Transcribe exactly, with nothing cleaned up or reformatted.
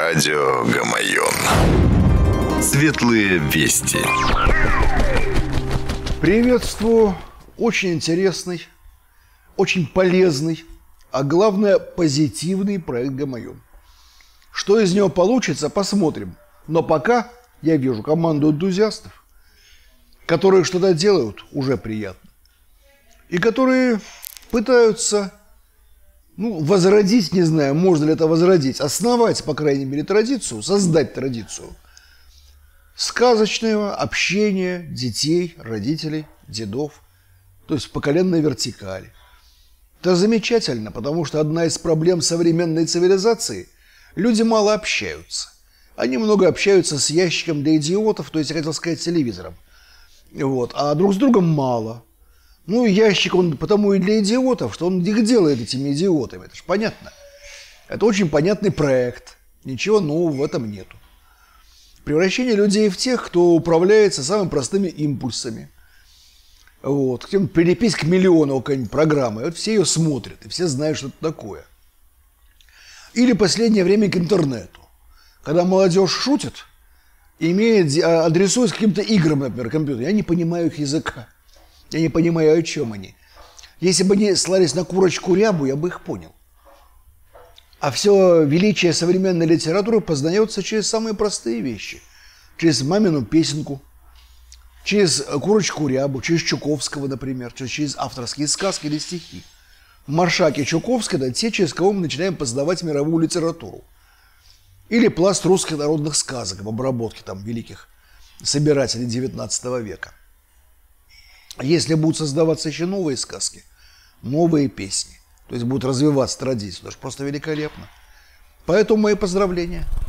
Радио Гамайон. Светлые вести. Приветствую. Очень интересный, очень полезный, а главное позитивный проект Гамайон. Что из него получится, посмотрим. Но пока я вижу команду энтузиастов, которые что-то делают, уже приятно. И которые пытаются, ну, возродить, не знаю, можно ли это возродить, основать, по крайней мере, традицию, создать традицию сказочного общения детей, родителей, дедов, то есть в поколенной вертикали. Это замечательно, потому что одна из проблем современной цивилизации – люди мало общаются. Они много общаются с ящиком для идиотов, то есть, я хотел сказать, телевизором. Вот. А друг с другом мало. Ну, ящик он потому и для идиотов, что он их делает этими идиотами. Это же понятно. Это очень понятный проект. Ничего нового в этом нету. Превращение людей в тех, кто управляется самыми простыми импульсами. Вот. Кем прилепись к миллиону какой-нибудь программы. Вот все ее смотрят, и все знают, что это такое. Или последнее время к интернету. Когда молодежь шутит, имеет, адресуясь к каким-то играм, например, компьютер, я не понимаю их языка. Я не понимаю, о чем они. Если бы они ссылались на курочку рябу, я бы их понял. А все величие современной литературы познается через самые простые вещи. Через мамину песенку, через курочку рябу, через Чуковского, например, через авторские сказки или стихи. Маршак и Чуковский – это те, через кого мы начинаем познавать мировую литературу. Или пласт русских народных сказок в обработке там великих собирателей девятнадцатого века. Если будут создаваться еще новые сказки, новые песни, то есть будут развиваться традиции, это же просто великолепно. Поэтому мои поздравления.